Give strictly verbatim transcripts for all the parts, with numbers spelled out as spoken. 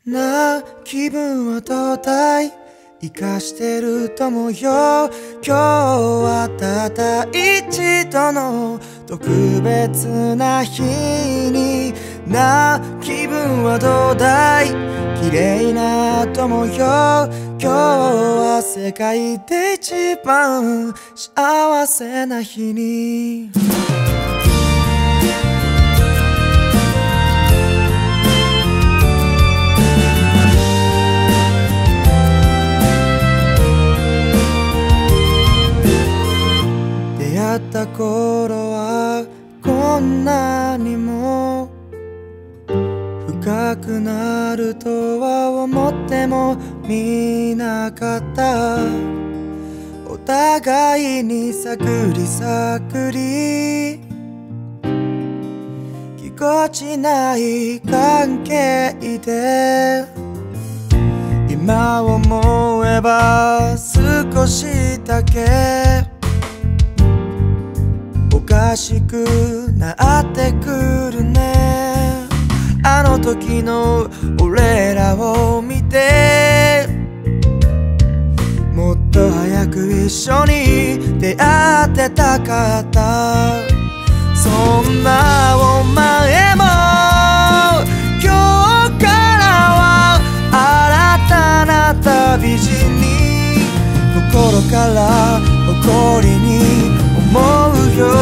なあ気分はどうだい、生かしてると思うよ。今日はただ一度の特別な日に。なあ気分はどうだい、綺麗なと思うよ。今日は世界で一番幸せな日に。出会った頃はこんなにも深くなるとは思ってもみなかった。お互いに探り探りぎこちない関係で、今思えば少しだけおかしくなってくるね。あの時の俺らを見て、もっと早く一緒に出会ってたかった。そんなお前も今日からは新たな旅路に、心から誇りに思うよ。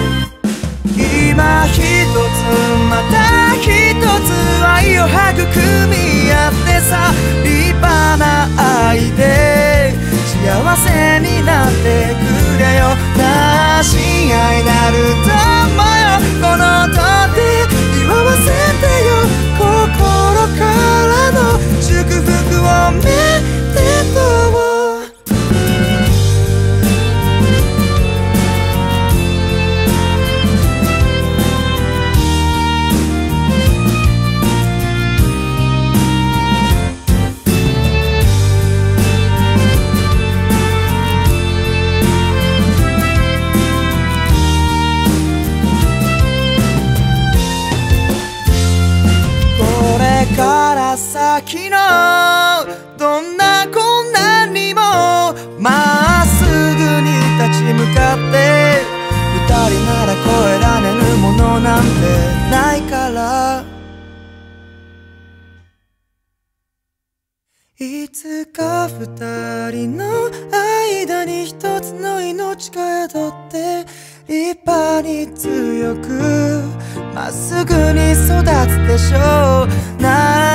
今一つまた一つ愛を育み合ってさ、立派な愛で幸せになってくれよ。なあ親愛なる友よ、この手で祝わせてよ。心からの祝福をめでとう。から先のどんな困難にもまっすぐに立ち向かって、二人なら越えられるものなんてないから。いつか二人の間に一つの命が宿って、立派に強くまっすぐに育つでしょう。な